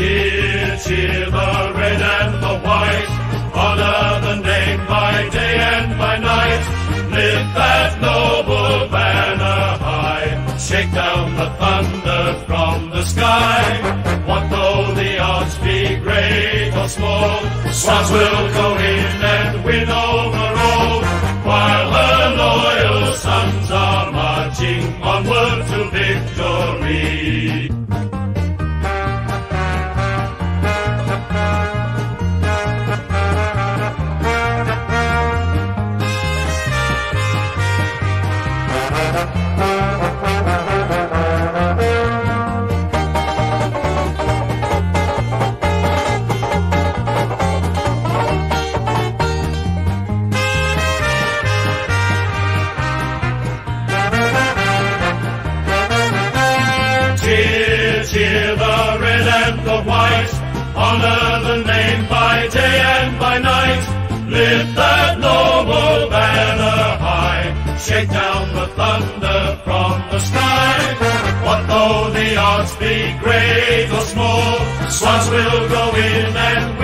Cheer, cheer the red and the white, honor the name by day and by night. Lift that noble banner high, shake down the thunder from the sky. What though the odds be great or small, Swans will go in and win over all, while her loyal sons are marching onward to victory. Cheer, cheer the red and the white, honor the name by day and by night. Lift that noble banner high, shake down the thunder from the sky. What though the odds be great or small, Swans will go in and